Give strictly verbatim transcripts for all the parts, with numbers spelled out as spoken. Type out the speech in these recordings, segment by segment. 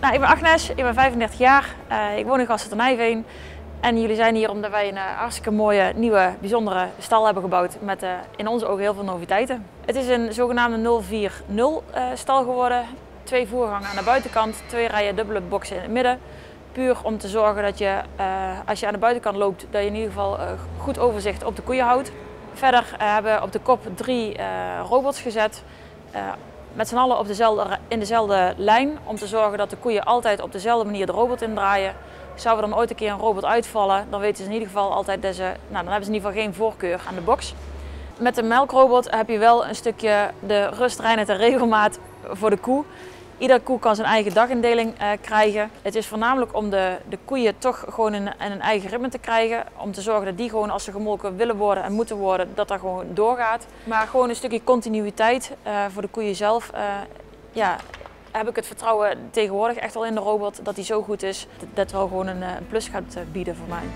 Nou, ik ben Agnes, ik ben vijfendertig jaar, uh, ik woon in Gasselte-Nijveen en jullie zijn hier omdat wij een uh, hartstikke mooie, nieuwe, bijzondere stal hebben gebouwd met uh, in onze ogen heel veel noviteiten. Het is een zogenaamde nul vier nul uh, stal geworden, twee voergangen aan de buitenkant, twee rijen dubbele boxen in het midden. Puur om te zorgen dat je, uh, als je aan de buitenkant loopt, dat je in ieder geval uh, goed overzicht op de koeien houdt. Verder uh, hebben we op de kop drie uh, robots gezet. Uh, Met z'n allen op dezelfde, in dezelfde lijn om te zorgen dat de koeien altijd op dezelfde manier de robot indraaien. Zou er dan ooit een keer een robot uitvallen, dan weten ze in ieder geval altijd dat ze, nou, dan hebben ze in ieder geval geen voorkeur aan de box. Met de melkrobot heb je wel een stukje de rust, reinheid en regelmaat voor de koe. Iedere koe kan zijn eigen dagindeling uh, krijgen. Het is voornamelijk om de, de koeien toch gewoon in, in een eigen ritme te krijgen. Om te zorgen dat die gewoon als ze gemolken willen worden en moeten worden, dat dat gewoon doorgaat. Maar gewoon een stukje continuïteit uh, voor de koeien zelf. Uh, ja, heb ik het vertrouwen tegenwoordig echt al in de robot dat die zo goed is. Dat dat wel gewoon een, een plus gaat bieden voor mij.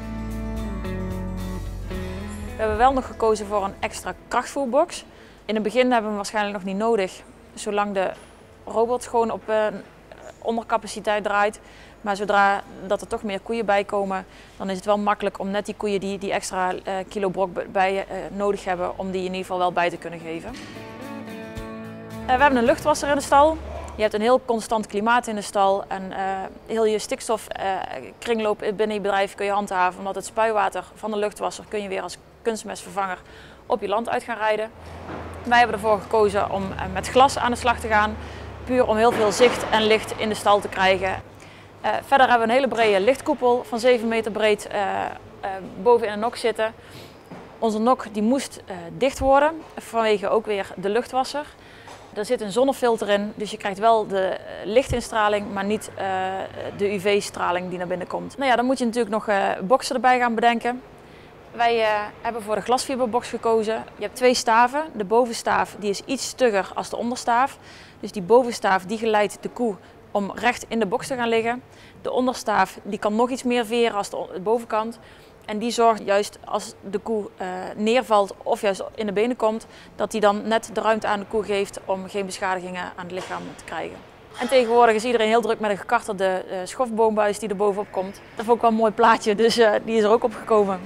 We hebben wel nog gekozen voor een extra krachtvoerbox. In het begin hebben we hem waarschijnlijk nog niet nodig, zolang de robot gewoon op uh, ondercapaciteit draait. Maar zodra dat er toch meer koeien bij komen, dan is het wel makkelijk om net die koeien die, die extra uh, kilo brok bij uh, nodig hebben, om die in ieder geval wel bij te kunnen geven. Uh, we hebben een luchtwasser in de stal. Je hebt een heel constant klimaat in de stal en uh, heel je stikstofkringloop uh, binnen je bedrijf kun je handhaven, omdat het spuiwater van de luchtwasser kun je weer als kunstmestvervanger op je land uit gaan rijden. Wij hebben ervoor gekozen om uh, met glas aan de slag te gaan. Puur om heel veel zicht en licht in de stal te krijgen. Uh, verder hebben we een hele brede lichtkoepel van zeven meter breed uh, uh, boven in een nok zitten. Onze nok die moest uh, dicht worden vanwege ook weer de luchtwasser. Er zit een zonnefilter in, dus je krijgt wel de lichtinstraling, maar niet uh, de U V-straling die naar binnen komt. Nou ja, dan moet je natuurlijk nog uh, boxen erbij gaan bedenken. Wij uh, hebben voor de glasfiberbox gekozen. Je hebt twee staven. De bovenstaaf die is iets stugger als de onderstaaf. Dus die bovenstaaf die geleidt de koe om recht in de box te gaan liggen. De onderstaaf die kan nog iets meer veren als de bovenkant. En die zorgt juist als de koe uh, neervalt of juist in de benen komt, dat die dan net de ruimte aan de koe geeft om geen beschadigingen aan het lichaam te krijgen. En tegenwoordig is iedereen heel druk met een gekartelde uh, schofboombuis die er bovenop komt. Dat vond ik wel een mooi plaatje, dus uh, die is er ook op gekomen.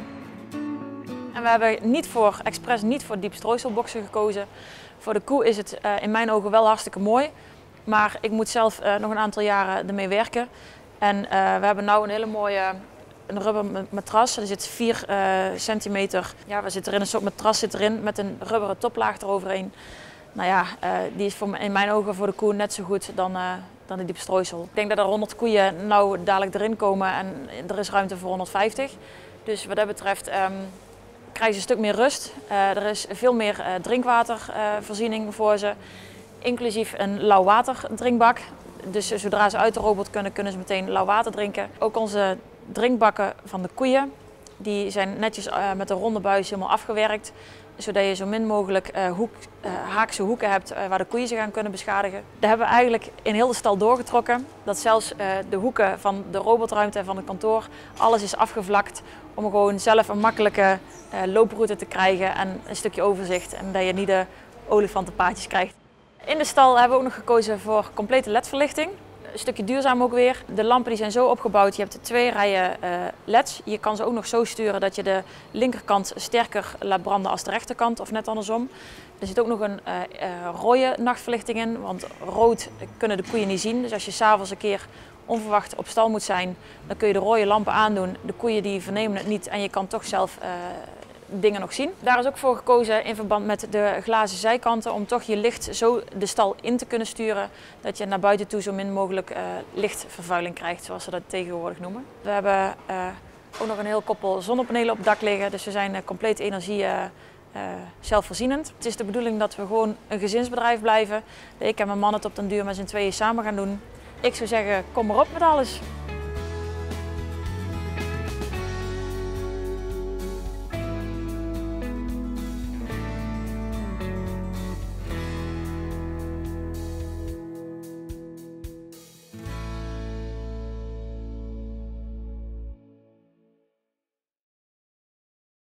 En we hebben niet voor, expres niet voor diepstrooiselboxen gekozen. Voor de koe is het uh, in mijn ogen wel hartstikke mooi. Maar ik moet zelf uh, nog een aantal jaren ermee werken. En uh, we hebben nu een hele mooie een rubber matras. Er zit vier uh, centimeter. Ja, we zitten erin, een soort matras zit erin met een rubberen toplaag eroverheen. Nou ja, uh, die is voor, in mijn ogen voor de koe net zo goed dan, uh, dan de diepstrooisel. Ik denk dat er honderd koeien nou dadelijk erin komen en er is ruimte voor honderdvijftig. Dus wat dat betreft um, krijgen ze een stuk meer rust. Uh, er is veel meer uh, drinkwatervoorziening uh, voor ze, inclusief een lauw water drinkbak. Dus zodra ze uit de robot kunnen, kunnen ze meteen lauw water drinken. Ook onze drinkbakken van de koeien, die zijn netjes uh, met een ronde buis helemaal afgewerkt. Zodat je zo min mogelijk uh, hoek, uh, haakse hoeken hebt uh, waar de koeien zich aan kunnen beschadigen. Daar hebben we eigenlijk in heel de stal doorgetrokken. Dat zelfs uh, de hoeken van de robotruimte en van het kantoor, alles is afgevlakt. Om gewoon zelf een makkelijke uh, looproute te krijgen en een stukje overzicht. En dat je niet de olifantenpaadjes krijgt. In de stal hebben we ook nog gekozen voor complete L E D-verlichting. Een stukje duurzaam ook weer. De lampen die zijn zo opgebouwd, je hebt twee rijen uh, L E D's. Je kan ze ook nog zo sturen dat je de linkerkant sterker laat branden als de rechterkant of net andersom. Er zit ook nog een uh, uh, rode nachtverlichting in, want rood kunnen de koeien niet zien. Dus als je s'avonds een keer onverwacht op stal moet zijn, dan kun je de rode lampen aandoen. De koeien die vernemen het niet en je kan toch zelf uh, dingen nog zien. Daar is ook voor gekozen in verband met de glazen zijkanten om toch je licht zo de stal in te kunnen sturen dat je naar buiten toe zo min mogelijk uh, lichtvervuiling krijgt, zoals ze dat tegenwoordig noemen. We hebben uh, ook nog een heel koppel zonnepanelen op het dak liggen, dus we zijn uh, compleet energie uh, uh, zelfvoorzienend. Het is de bedoeling dat we gewoon een gezinsbedrijf blijven. Ik en mijn man het op den duur met z'n tweeën samen gaan doen. Ik zou zeggen, kom maar op met alles.